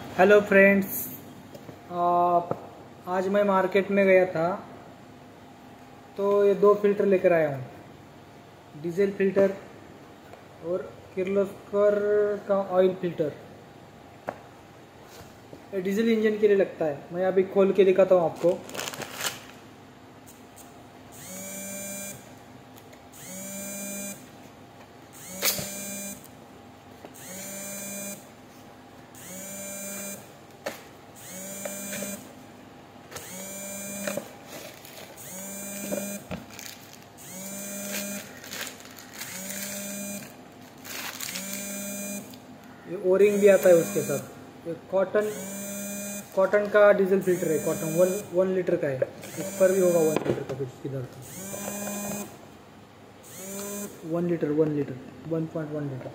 Hello friends, आज मैं market में गया था तो ये दो फिल्टर लेकर आया हूँ, डीजल फिल्टर और किर्लोस्कर का ऑयल फिल्टर। ये डीजल इंजन के लिए लगता है। मैं अभी खोल के दिखाता हूँ आपको। ये ओरिंग भी आता है उसके साथ। ये कॉटन का डीजल फिल्टर है। कॉटन वन लीटर का है। इस पर भी होगा 1 लीटर का, कुछ किधर का 1 लीटर 1.1 लीटर।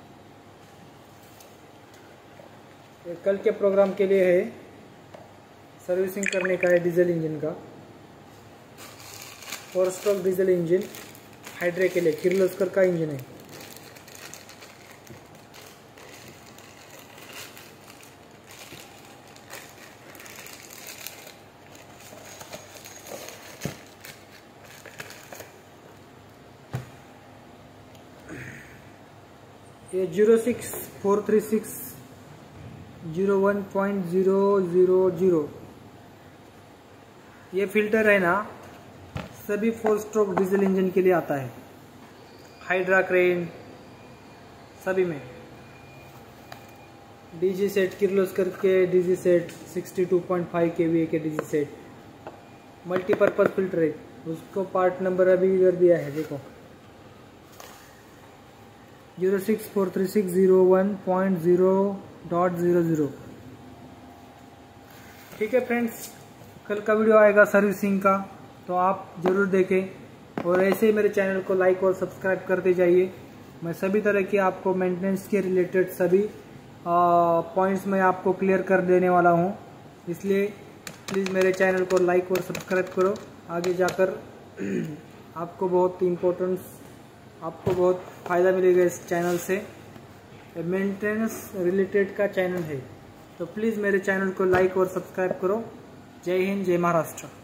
ये कल के प्रोग्राम के लिए है, सर्विसिंग करने का है डीजल इंजन का। 4 स्ट्रोक डीजल इंजन हाइड्रे के लिए, किर्लोस्कर का इंजन है। ये 0643601.000 ये फिल्टर है ना, सभी 4 स्ट्रोक डीजल इंजन के लिए आता है। हाइड्रा क्रेन सभी में। डीजी सेट, किर्लोस्कर के डीजी सेट 62.5 kVA के डीजी सेट मल्टीपर्पज फिल्टर है। उसको पार्ट नंबर अभी इधर दिया है, देखो 0643601.000। ठीक है फ्रेंड्स, कल का वीडियो आएगा सर्विसिंग का, तो आप ज़रूर देखें और ऐसे ही मेरे चैनल को लाइक और सब्सक्राइब करते जाइए। मैं सभी तरह की आपको मेंटेनेंस के रिलेटेड सभी पॉइंट्स मैं आपको क्लियर कर देने वाला हूं, इसलिए प्लीज़ मेरे चैनल को लाइक और सब्सक्राइब करो। आगे जाकर आपको बहुत फ़ायदा मिलेगा इस चैनल से। मेंटेनेंस रिलेटेड का चैनल है, तो प्लीज़ मेरे चैनल को लाइक और सब्सक्राइब करो। जय हिंद, जय महाराष्ट्र।